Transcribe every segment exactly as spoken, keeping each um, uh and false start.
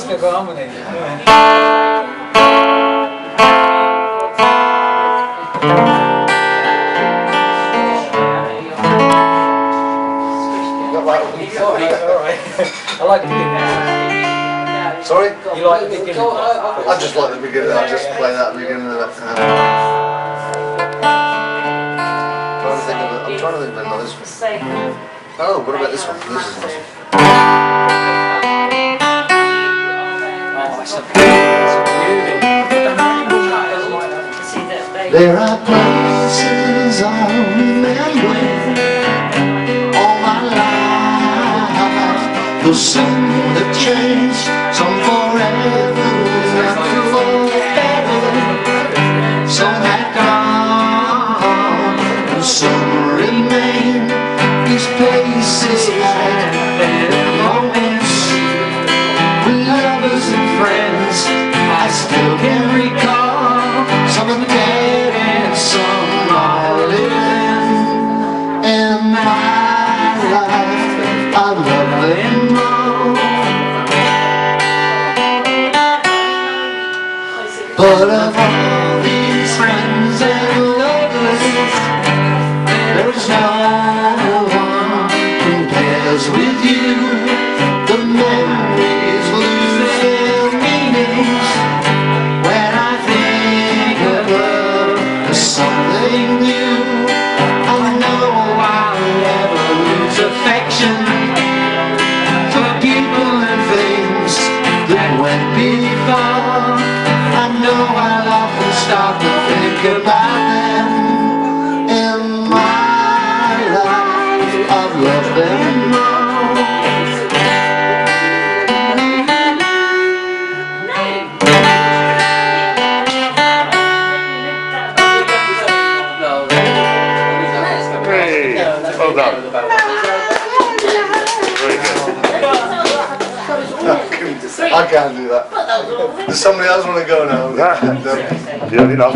That's good harmony. Yeah. Alright. I like the beginning. Sorry? You like the beginning? I just like the beginning. I just play that beginning of it. Um, trying to think of it. I'm trying to think of another one. Oh, what about this one? This is awesome. Oh, it's a beauty. There are places I remember all my life. Those some have changed, some forever, some for better, some have gone, and some remain. These places like moments with lovers and friends. I still can recall some of the dead and some are living. In my life, I love them all. But of all these friends and lovers, there's no one compares with you. The memories lose their meanings when I think of love as something new. I know I'll never lose affection for people and things that went before. I know I'll often stop and think about them. In my life, I've loved them all. Well done. Very good. I can't do that. Does somebody else want to go now? Yeah, yeah, enough.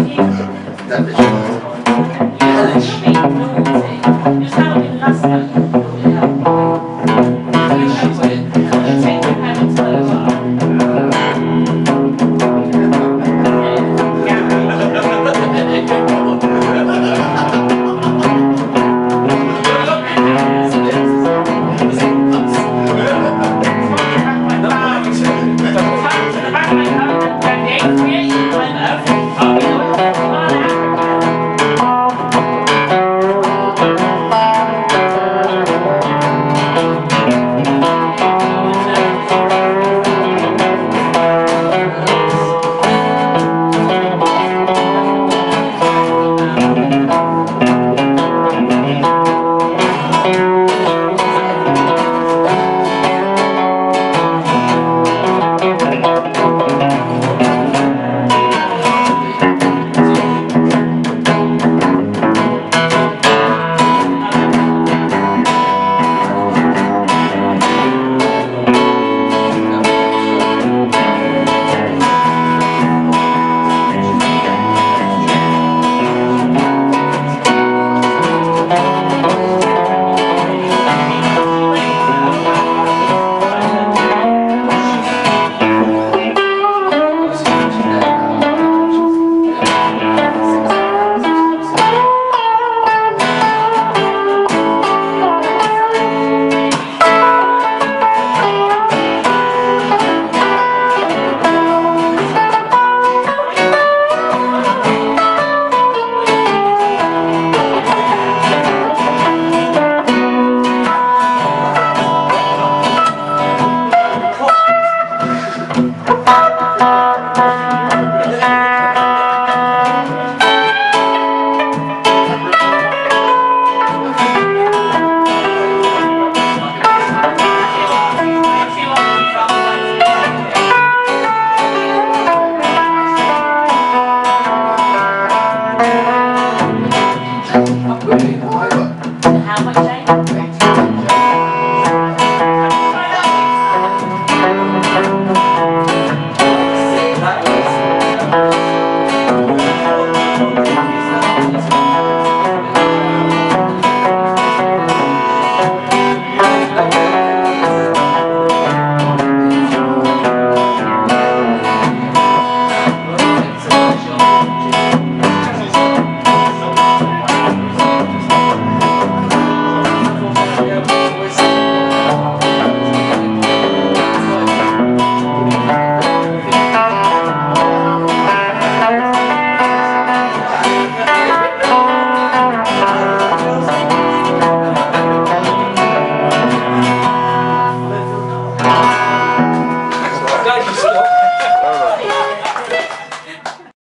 How much